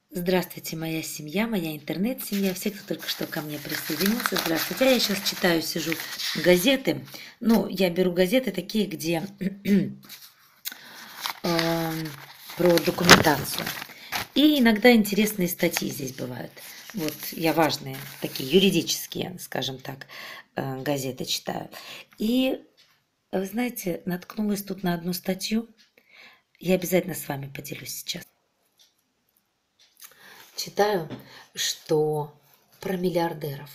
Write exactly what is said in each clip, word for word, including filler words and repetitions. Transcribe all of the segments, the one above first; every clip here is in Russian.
Здравствуйте, моя семья, моя интернет-семья, все, кто только что ко мне присоединился. Здравствуйте. А я сейчас читаю, сижу газеты. Ну, я беру газеты такие, где э, про документацию. И иногда интересные статьи здесь бывают. Вот я важные, такие юридические, скажем так, э, газеты читаю. И, вы знаете, наткнулась тут на одну статью. Я обязательно с вами поделюсь сейчас. Читаю, что про миллиардеров.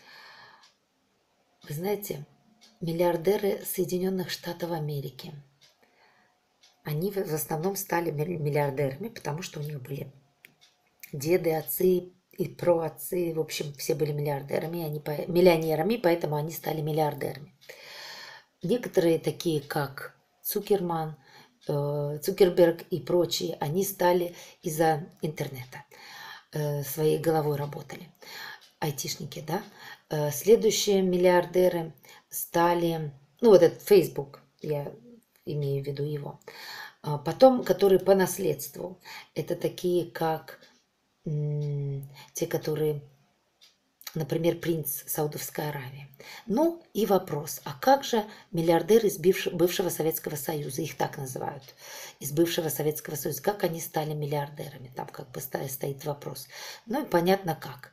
Вы знаете, миллиардеры Соединенных Штатов Америки, они в основном стали миллиардерами, потому что у них были деды, отцы и праотцы, в общем, все были миллиардерами, они миллионерами, поэтому они стали миллиардерами. Некоторые такие, как Цукерман, Цукерберг и прочие, они стали из-за интернета, своей головой работали. Айтишники, да. Следующие миллиардеры стали, ну вот этот Facebook, я имею в виду его. Потом, которые по наследству, это такие, как те, которые, например, принц Саудовской Аравии. Ну и вопрос, а как же миллиардеры из бывшего Советского Союза, их так называют, из бывшего Советского Союза, как они стали миллиардерами, там как бы стоит вопрос. Ну и понятно как.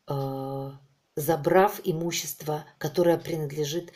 Забрав имущество, которое принадлежит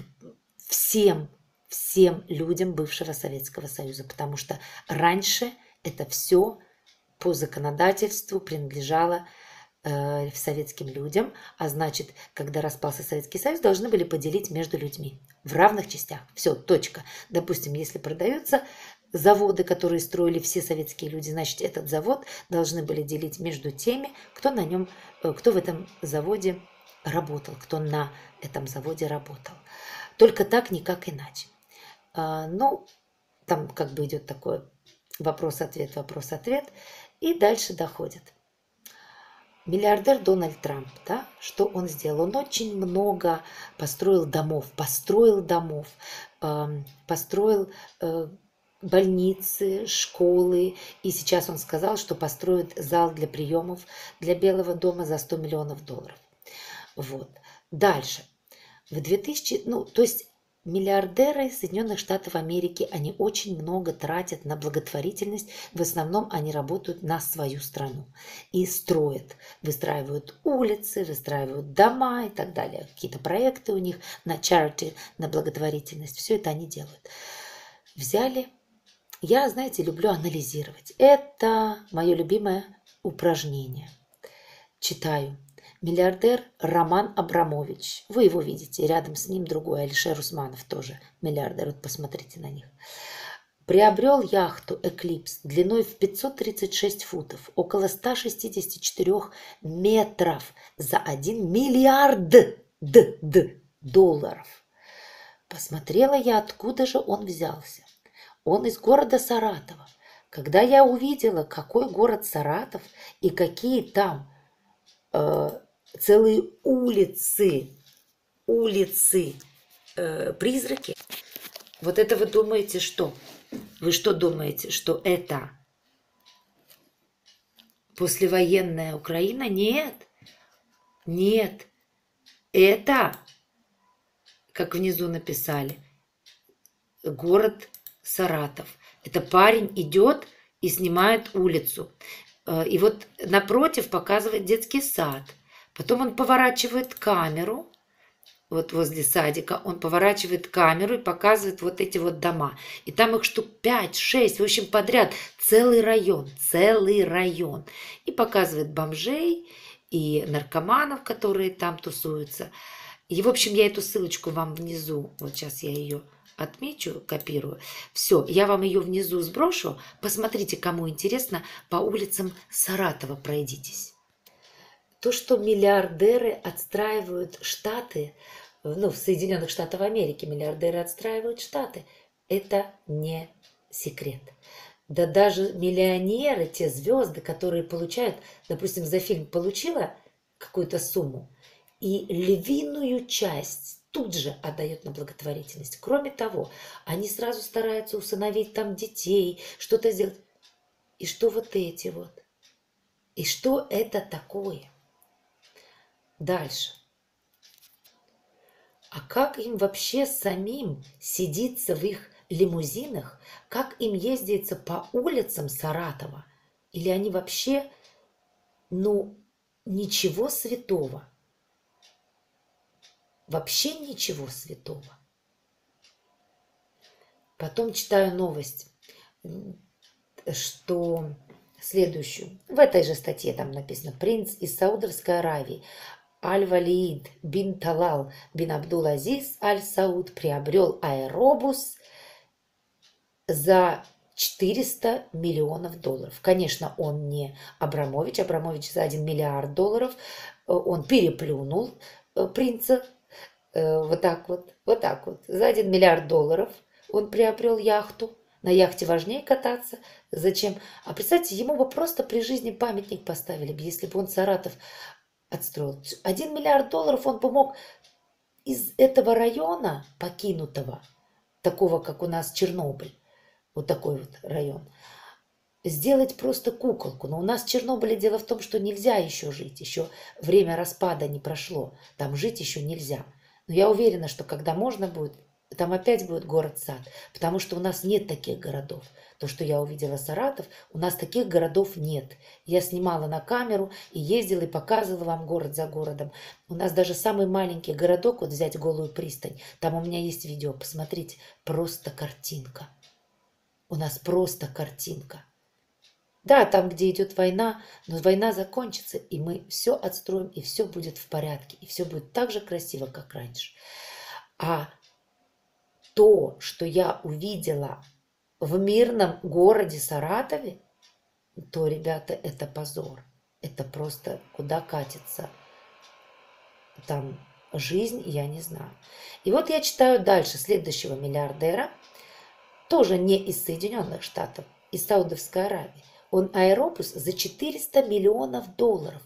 всем, всем людям бывшего Советского Союза, потому что раньше это все по законодательству принадлежало э, советским людям, а значит, когда распался Советский Союз, должны были поделить между людьми в равных частях. Все, точка. Допустим, если продаются заводы, которые строили все советские люди, значит, этот завод должны были делить между теми, кто на нем, кто в этом заводе работал, кто на этом заводе работал. Только так, никак иначе. А, ну, там как бы идет такой вопрос-ответ, вопрос-ответ, и дальше доходит. Миллиардер Дональд Трамп, да, что он сделал? Он очень много построил домов, построил домов, э, построил э, больницы, школы. И сейчас он сказал, что построит зал для приемов для Белого дома за сто миллионов долларов. Вот. Дальше. В две тысячи, ну, то есть миллиардеры Соединенных Штатов Америки, они очень много тратят на благотворительность. В основном они работают на свою страну и строят, выстраивают улицы, выстраивают дома и так далее. Какие-то проекты у них на charity, на благотворительность. Все это они делают. Взяли. Я, знаете, люблю анализировать. Это мое любимое упражнение. Читаю. Миллиардер Роман Абрамович. Вы его видите. Рядом с ним другой, Алишер Усманов, тоже миллиардер. Вот посмотрите на них. Приобрел яхту «Эклипс» длиной в пятьсот тридцать шесть футов, около ста шестидесяти четырёх метров за один миллиард д, д, долларов. Посмотрела я, откуда же он взялся. Он из города Саратова. Когда я увидела, какой город Саратов и какие там э, целые улицы, улицы, э, призраки. Вот это вы думаете, что? Вы что думаете, что это послевоенная Украина? Нет, нет, это, как внизу написали, город Саратов. Это парень идет и снимает улицу. И вот напротив показывает детский сад. Потом он поворачивает камеру, вот возле садика, он поворачивает камеру и показывает вот эти вот дома. И там их штук пять, шесть, в общем, подряд. Целый район, целый район. И показывает бомжей и наркоманов, которые там тусуются. И, в общем, я эту ссылочку вам внизу, вот сейчас я ее отмечу, копирую. Все, я вам ее внизу сброшу. Посмотрите, кому интересно, по улицам Саратова пройдитесь. То, что миллиардеры отстраивают штаты, ну, в Соединенных Штатах Америки миллиардеры отстраивают штаты, это не секрет. Да даже миллионеры, те звезды, которые получают, допустим, за фильм получила какую-то сумму, и львиную часть тут же отдает на благотворительность. Кроме того, они сразу стараются усыновить там детей, что-то сделать. И что вот эти вот И что это такое? Дальше. А как им вообще самим сидится в их лимузинах? Как им ездится по улицам Саратова? Или они вообще, ну, ничего святого? Вообще ничего святого. Потом читаю новость, что следующую. В этой же статье там написано: принц из Саудовской Аравии Аль-Валиид бин Талал бин Абдул-Азиз Аль-Сауд приобрел аэробус за четыреста миллионов долларов. Конечно, он не Абрамович. Абрамович за один миллиард долларов. Он переплюнул принца. Вот так вот, вот так вот. За один миллиард долларов он приобрел яхту. На яхте важнее кататься. Зачем? А представьте, ему бы просто при жизни памятник поставили бы, если бы он Саратов отстроил. Один миллиард долларов он бы мог из этого района покинутого, такого, как у нас Чернобыль, вот такой вот район, сделать просто куколку. Но у нас в Чернобыле дело в том, что нельзя еще жить. Еще время распада не прошло. Там жить еще нельзя. Но я уверена, что когда можно будет, там опять будет город-сад. Потому что у нас нет таких городов. То, что я увидела Саратов, у нас таких городов нет. Я снимала на камеру и ездила и показывала вам город за городом. У нас даже самый маленький городок, вот взять Голую пристань, там у меня есть видео, посмотрите, просто картинка. У нас просто картинка. Да, там, где идет война, но война закончится, и мы все отстроим, и все будет в порядке, и все будет так же красиво, как раньше. А то, что я увидела в мирном городе Саратове, то, ребята, это позор. Это просто куда катится там жизнь, я не знаю. И вот я читаю дальше следующего миллиардера, тоже не из Соединенных Штатов, из Саудовской Аравии. Он аэробус за четыреста миллионов долларов.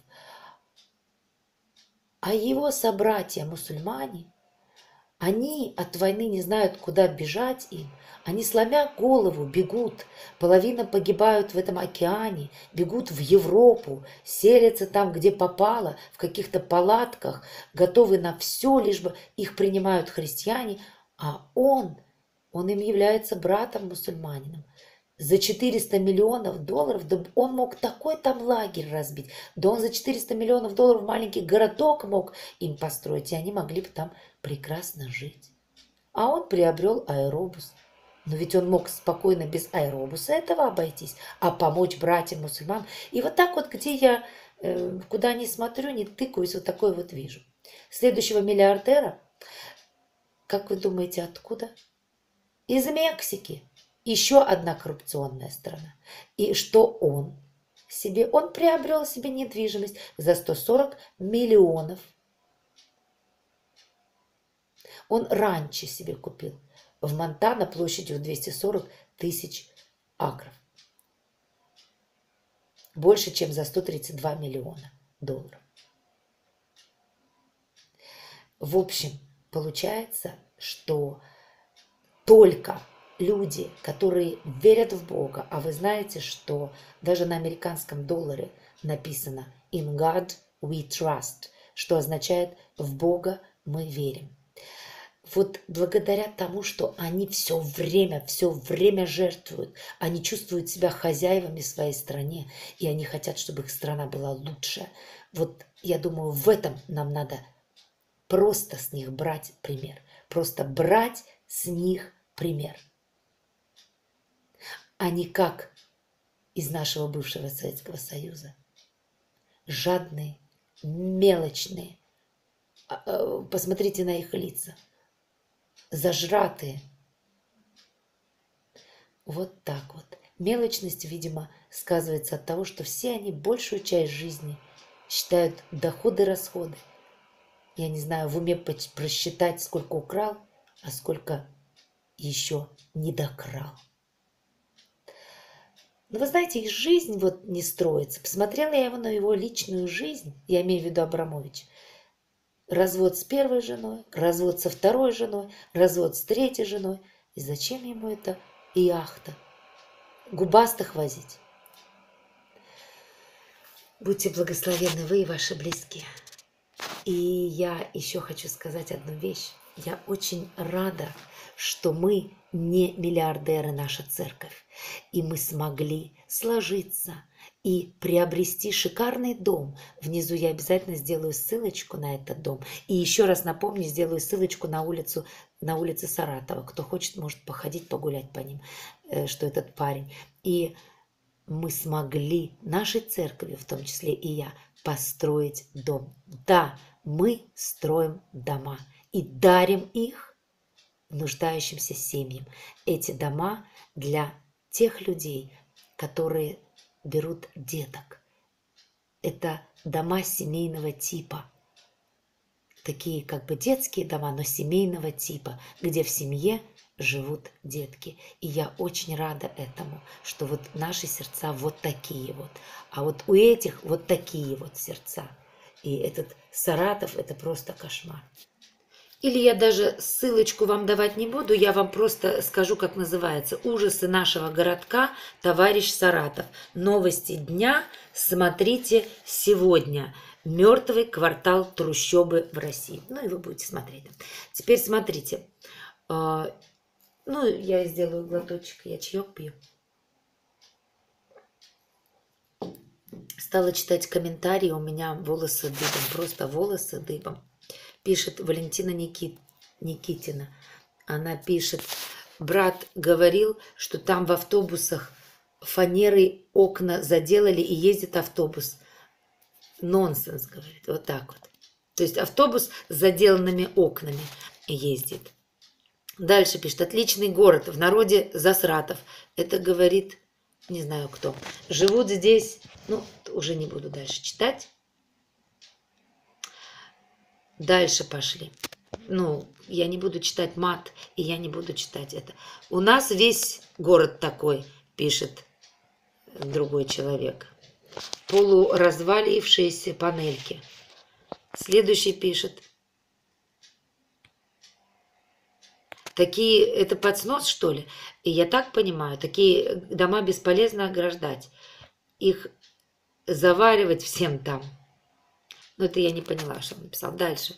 А его собратья-мусульмане, они от войны не знают, куда бежать им. Они, сломя голову, бегут. Половина погибают в этом океане, бегут в Европу, селятся там, где попало, в каких-то палатках, готовы на все, лишь бы их принимают христиане. А он, он им является братом-мусульманином. За четыреста миллионов долларов, да он мог такой там лагерь разбить, да он за четыреста миллионов долларов маленький городок мог им построить, и они могли бы там прекрасно жить. А он приобрел аэробус. Но ведь он мог спокойно без аэробуса этого обойтись, а помочь братьям мусульман. И вот так вот, где я, э, куда не смотрю, не тыкаюсь, вот такое вот вижу. Следующего миллиардера, как вы думаете, откуда? Из Мексики. Еще одна коррупционная страна. И что он себе? Он приобрел себе недвижимость за сто сорок миллионов. Он ранчо себе купил в Монтана площадью двести сорок тысяч акров. Больше, чем за сто тридцать два миллиона долларов. В общем, получается, что только люди, которые верят в Бога, а вы знаете, что даже на американском долларе написано «In God we trust», что означает «в Бога мы верим». Вот благодаря тому, что они все время, все время жертвуют, они чувствуют себя хозяевами в своей стране, и они хотят, чтобы их страна была лучше. Вот я думаю, в этом нам надо просто с них брать пример. Просто брать с них пример. А не как из нашего бывшего Советского Союза. Жадные, мелочные. Посмотрите на их лица. Зажратые. Вот так вот. Мелочность, видимо, сказывается от того, что все они большую часть жизни считают доходы-расходы. Я не знаю, в уме просчитать, сколько украл, а сколько еще не докрал. Но вы знаете, их жизнь вот не строится. Посмотрела я его на его личную жизнь, я имею в виду Абрамович. Развод с первой женой, развод со второй женой, развод с третьей женой. И зачем ему эта яхта? Губастых возить. Будьте благословенны вы и ваши близкие. И я еще хочу сказать одну вещь. Я очень рада, что мы не миллиардеры, наша церковь. И мы смогли сложиться и приобрести шикарный дом. Внизу я обязательно сделаю ссылочку на этот дом. И еще раз напомню, сделаю ссылочку на улицу, на улице Саратова. Кто хочет, может походить, погулять по ним, что этот парень. И мы смогли нашей церкви, в том числе и я, построить дом. Да, мы строим дома и дарим их нуждающимся семьям. Эти дома для тех людей, которые берут деток. Это дома семейного типа. Такие как бы детские дома, но семейного типа, где в семье живут детки. И я очень рада этому, что вот наши сердца вот такие вот. А вот у этих вот такие вот сердца. И этот Саратов – это просто кошмар. Или я даже ссылочку вам давать не буду, я вам просто скажу, как называется. «Ужасы нашего городка. Товарищ Саратов. Новости дня. Смотрите сегодня. Мертвый квартал трущобы в России». Ну и вы будете смотреть. Теперь смотрите. Ну, я сделаю глоточек, я чаек пью. Стала читать комментарии, у меня волосы дыбом, просто волосы дыбом. Пишет Валентина Никит, Никитина. Она пишет: брат говорил, что там в автобусах фанерой окна заделали и ездит автобус. Нонсенс, говорит, вот так вот. То есть автобус с заделанными окнами ездит. Дальше пишет: отличный город, в народе Засратов. Это говорит, не знаю кто. Живут здесь, ну, уже не буду дальше читать. Дальше пошли. Ну, я не буду читать мат, и я не буду читать это. У нас весь город такой, пишет другой человек. Полуразвалившиеся панельки. Следующий пишет: такие, это под снос, что ли? И я так понимаю, такие дома бесполезно ограждать. Их заваривать всем там. Но это я не поняла, что он написал. Дальше.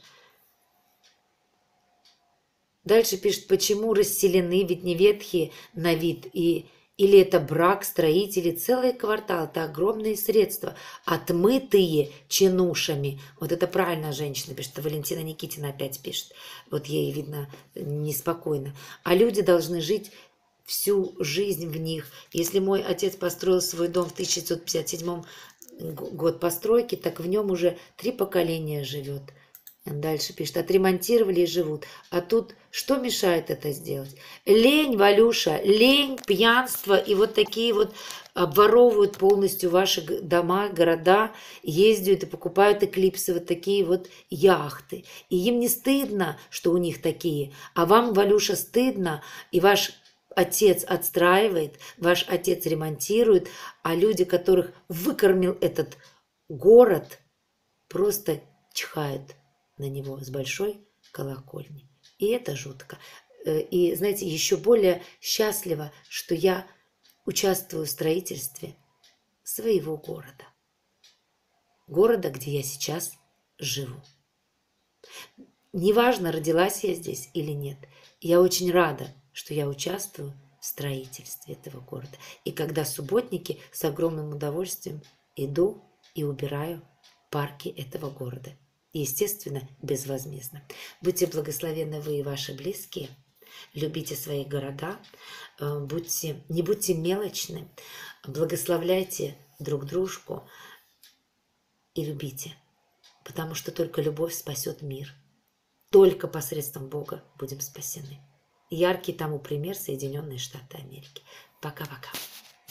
Дальше пишет: почему расселены, ведь не ветхие на вид. И, или это брак строителей. Целый квартал, это огромные средства. Отмытые чинушами. Вот это правильно женщина пишет. Валентина Никитина опять пишет. Вот ей, видно, неспокойно. А люди должны жить всю жизнь в них. Если мой отец построил свой дом в тысяча девятьсот пятьдесят седьмом год постройки, так в нем уже три поколения живет. Дальше пишет: отремонтировали и живут. А тут что мешает это сделать? Лень, Валюша, лень, пьянство. И вот такие вот обворовывают полностью ваши дома, города, ездят и покупают эклипсы, вот такие вот яхты. И им не стыдно, что у них такие. А вам, Валюша, стыдно, и ваш отец отстраивает, ваш отец ремонтирует, а люди, которых выкормил этот город, просто чихают на него с большой колокольни. И это жутко. И, знаете, еще более счастливо, что я участвую в строительстве своего города. Города, где я сейчас живу. Неважно, родилась я здесь или нет. Я очень рада, что я участвую в строительстве этого города. И когда субботники, с огромным удовольствием иду и убираю парки этого города. Естественно, безвозмездно. Будьте благословенны вы и ваши близкие. Любите свои города. Будьте, не будьте мелочны. Благословляйте друг дружку и любите. Потому что только любовь спасет мир. Только посредством Бога будем спасены. Яркий тому пример Соединенные Штаты Америки. Пока-пока.